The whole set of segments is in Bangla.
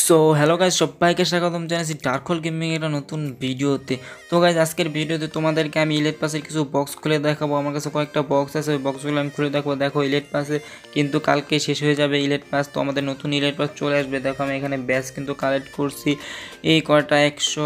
সো হ্যালো গাইজ, সবাইকে স্বাগতম জানাচ্ছি ডার্কহোল গেমিং এর নতুন ভিডিওতে। তো গাইজ আজকের ভিডিওতে তোমাদেরকে আমি ইলেট পাসের কিছু বক্স খুলে দেখাবো। আমার কাছে কয়েকটা বক্স আছে, ওই বক্সগুলো আমি খুলে দেখাবো। দেখো ইলেট পাসে কিন্তু কালকে শেষ হয়ে যাবে ইলেট পাস, তো আমাদের নতুন ইলেট পাস চলে আসবে। দেখো আমি এখানে ব্যাচ কিন্তু কালেক্ট করছি, এই কয়টা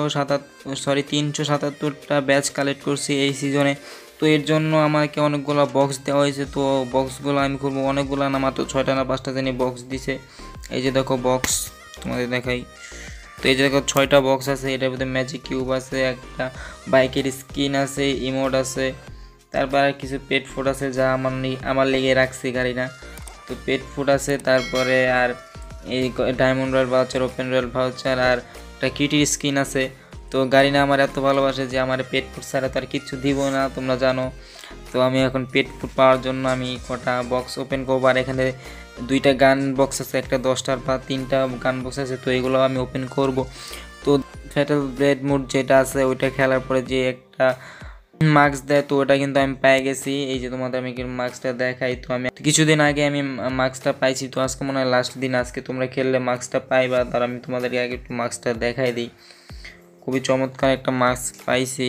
377টা ব্যাচ কালেক্ট করছি এই সিজনে। তো এর জন্য আমাকে অনেকগুলো বক্স দেওয়া হয়েছে, তো বক্সগুলো আমি খুলবো। অনেকগুলো না, মাত্র 6টা না 5টা জানি বক্স দিছে। এই যে দেখো বক্স তোমাদের দেখাই। তো এই যে দেখো 6টা বক্স আছে, এটার ভিতরে ম্যাজিক কিউব আছে, একটা বাইকের স্কিন আছে, ইমোট আছে, তারপর আর কিছু পেট ফুড আছে যা আমার লেগে রাখছি গাড়ি না। তো পেট ফুড আছে, তারপরে আর এই diamond royal voucher, open royal voucher, আর একটা কিটির স্কিন আছে। তো গাড়ি না আমার এত ভালোবাসে যে আমার পেট ফুড ছাড়া তো আর কিচ্ছু দিব না, তোমরা জানো। তো আমি এখন পেট ফুড পাওয়ার জন্য আমি কটা বক্স ওপেন করবো। আর এখানে 2টা গান বক্স আছে, একটা 10টার বা 3টা গান বক্স আছে, তো এগুলো আমি ওপেন করব। তো ফ্যাটাল ব্লেড মোড যেটা আছে ওইটা খেলার পরে যে একটা মার্কস দেয়, তো ওটা কিন্তু আমি পেয়ে গেছি। এই যে তোমাদের আমি মার্কসটা দেখাই। তো আমি কিছুদিন আগে আমি মার্কসটা পাইছি, তো আজকে মনে হয় লাস্ট দিন। আজকে তোমরা খেললে মার্কসটা পাইবা, তার আমি তোমাদেরকে আগে একটু মার্কসটা দেখাই দিই। খুবই চমৎকার একটা মার্কস পাইছি।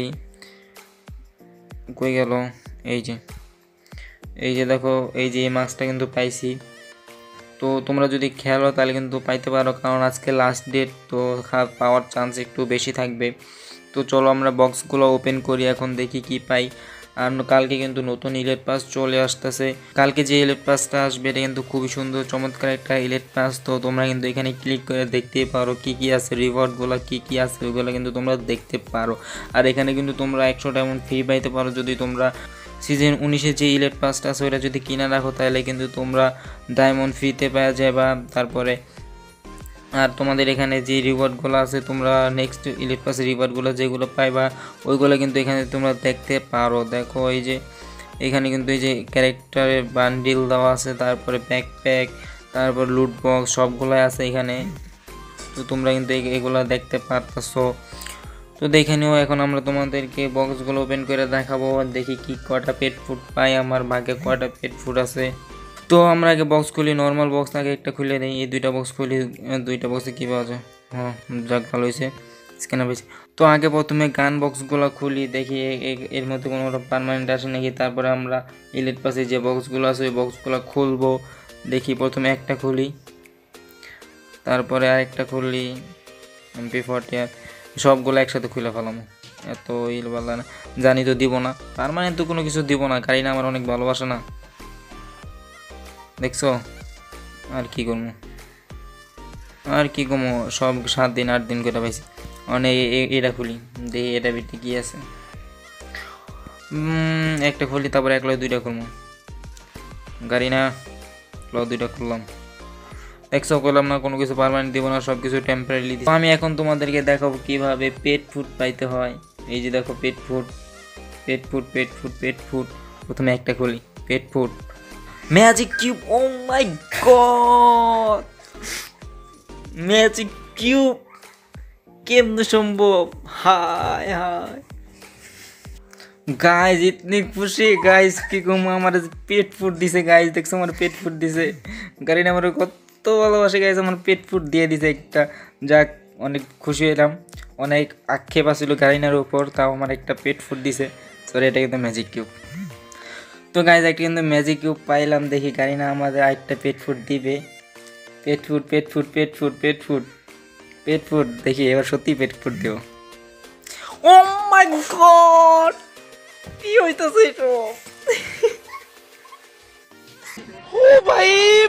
কই গেল? এই যে দেখো, এই যে এই মার্কসটা কিন্তু পাইছি। তো তোমরা যদি খেলো তাহলে কিন্তু পাইতে পারো, কারণ আজকে লাস্ট ডেট, তো পাওয়ার চান্স একটু বেশি থাকবে। তো চলো আমরা বক্সগুলো ওপেন করি, এখন দেখি কি পাই। আর কালকে কিন্তু নতুন ইলেট পাস চলে আসতেছে। কালকে যে ইলেট পাসটা আসবে এটা কিন্তু খুবই সুন্দর চমৎকার একটা ইলেট পাস। তো তোমরা কিন্তু এখানে ক্লিক করে দেখতেই পারো কি কি আছে, রিওয়ার্ডগুলো কি কি আছে ওইগুলো কিন্তু তোমরা দেখতে পারো। আর এখানে কিন্তু তোমরা 100 ডায়মন্ড ফ্রি পাইতে পারো যদি তোমরা সিজন 19-এ যে ইলেট পাসটা আছে ওটা যদি কিনা রাখো, তাহলে কিন্তু তোমরা ডায়মন্ড ফ্রিতে পাওয়া যাবে। তারপরে আর তোমাদের এখানে যে রিওয়ার্ডগুলো আছে, তোমরা নেক্সট ইলেট পাসের রিওয়ার্ডগুলো যেগুলো পাইবা ওইগুলো কিন্তু এখানে তোমরা দেখতে পারো। দেখো এই যে এখানে কিন্তু এই যে ক্যারেক্টারের বান্ডিল দেওয়া আছে, তারপরে ব্যাকপ্যাক, তারপর লুট বক্স সবগুলোই আছে এখানে। তো তোমরা কিন্তু এগুলো দেখতে পারতেছো। তো দেখে নিও। এখন আমরা তোমাদেরকে বক্সগুলো ওপেন করে দেখাবো, দেখি কি কয়টা পেট ফুড পাই, আমার ভাগে কয়টা পেট ফুড আছে। তো আমরা আগে বক্স খুলি, নর্মাল বক্স আগে একটা খুলে দিই। এই 2টা বক্স খুলি, 2টা বক্সে কী পাওয়া যায়? হ্যাঁ, যাক ভালো হয়েছে, স্ক্যানার পেয়েছি। তো আগে প্রথমে গান বক্সগুলো খুলি, দেখি এর মধ্যে কোনো পারমানেন্ট আসে নাকি। তারপরে আমরা ইলেট পাসে যে বক্সগুলো আছে ওই বক্সগুলো খুলবো। দেখি প্রথমে একটা খুলি, তারপরে আরেকটা খুলি, MP40, সবগুলো একসাথে খুলে ফেলাম। এত ইলবাল্লা না, জানি তো দিব না, পারমানেন্ট তো কোনো কিছু দিব না, গাড়ি না আমার অনেক ভালোবাসে না, দেখছো। আর কি করবো, সব 7 দিন 8 দিন করে পাইছি। অনেক এটা খুলি, দেখি এটা ভিতরে কি আছে। একটা খুলি, তারপরে 2টা খুলবো। গাড়ি না 2টা খুললাম, দেখছো করলাম না, কোনো কিছু পারমানেন্ট দিব না, সব কিছু টেম্পোরারি দিই। আমি এখন তোমাদেরকে দেখাবো কিভাবে পেট ফুড পাইতে হয়। এই যে দেখো পেট ফুড। প্রথমে একটা খুলি, pet food magic cube. Oh my god, magic cube কেমনে সম্ভব? হায় হায় গাইজ, ইতনি খুশি গাইজ কি কম, আমার পেট ফুড দিছে গাইজ, দেখছো আমার পেট ফুড দিছে। গাড়ি না আমার কত ভালোবাসে গাইজ, আমার পেট ফুড দিয়ে দিছে একটা। যাক, অনেক খুশি হলাম। অনেক আক্ষেপ আসছিল গাড়িনার উপর, তাও আমার একটা পেট ফুড দিছে। সরি, এটা কিন্তু ম্যাজিক কিউব। তো গাইজ একটা কিন্তু ম্যাজিক কিউব পাইলাম, দেখি গাড়ি না আমাদের আরেকটা পেট ফুড দিবে। পেট ফুড দেখি এবার সত্যি pet food Dev. O my god, কি হইতাছে এটা? ও ভাই,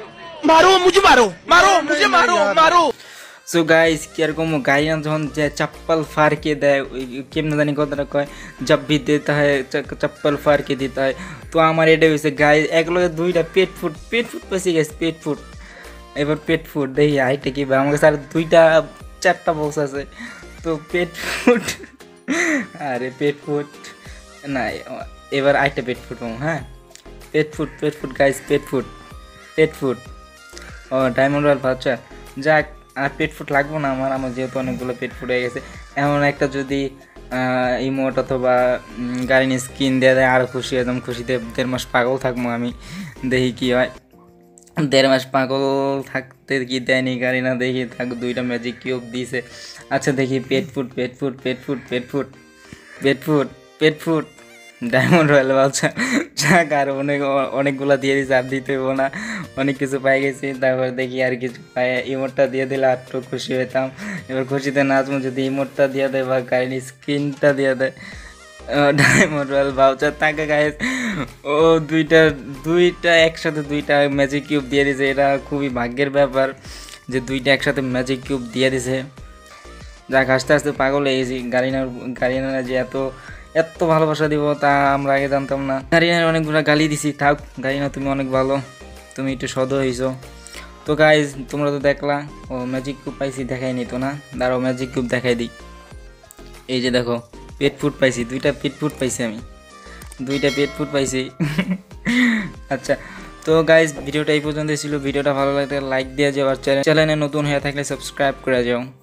মারো। সো গাইস কি আর কম, গাড়ি না যখন যে চপ্পল ফাড় के দেয়, ওই কেমনে জানি কথাটা কয়, जब भी देता है चप्पल फाड़ के देता है। তো আমার এটা হয়েছে গাইস, একলগে 2টা পেট ফুড পেয়েছি গাইস, পেট ফুড। এবার পেট ফুড দেখি আইটা কি, আমার কাছে আর 4টা বক্স আছে। তো পেট ফুড, আরে পেট ফুড না, এবার আইটা পেট ফুড পাবো। হ্যাঁ, pet food guys, pet food. Oh diamond royal voucher, যাক আর পেট ফুড লাগবো না আমার যেহেতু অনেকগুলো পেট ফুড হয়ে গেছে। এমন একটা যদি ইমোট অথবা গাড়ির স্কিন দিয়ে দেয় আরও খুশি, একদম খুশিতে 1.5 মাস পাগল থাকবো আমি। দেখি কি হয়। দেড় মাস পাগল থাকতে কি দেয়নি গাড়ি না, দেখি থাক 2টা ম্যাজিক কিউব দিয়েছে। আচ্ছা দেখি pet food pet food pet food pet food pet food pet food diamond royal বাচ্চা যাক, আর অনেকগুলো দিয়ে দিয়েছে, আর দিতে হবো না, অনেক কিছু পাই গেছি। তারপর দেখি আর কিছু পাই, ইমোটটা দিয়ে দিলে আর একটু খুশি হইতাম। এবার খুশিতে নাচবো যদি ইমোটটা দিয়ে দেয় বা গাড়ির স্ক্রিনটা দিয়ে দেয়। ডায়মন্ড রয়্যাল ভাউচার থাকে গাইস। ও দুইটা একসাথে 2টা ম্যাজিক কিউব দিয়ে দিছে, এটা খুবই ভাগ্যের ব্যাপার যে 2টা একসাথে ম্যাজিক কিউব দিয়ে দিছে। যাক, আস্তে আস্তে পাগল হয়ে গেছি। গাড়িনা যে এত এত ভালোবাসা দিব তা আমরা আগে জানতাম না। গাড়িনার অনেকগুলো গালি দিছি, থাক গাড়িনা তুমি অনেক ভালো, তুমি একটু সদ হয়েছো। তো গাইজ তোমরা তো দেখলা, ও ম্যাজিক কিউব পাইছি, দেখাই নিত না, দাঁড়াও ম্যাজিক কিউব দেখাই দিই। এই যে দেখো পেট ফুড পাইছি, 2টা পেট ফুড পাইছি আমি, 2টা পেট ফুড পাইছি। আচ্ছা, তো গাইজ ভিডিওটা এই পর্যন্ত ছিল। ভিডিওটা ভালো লাগলে লাইক দিয়ে যাও, আর চ্যানেলে নতুন হয়ে থাকলে সাবস্ক্রাইব করে যাও।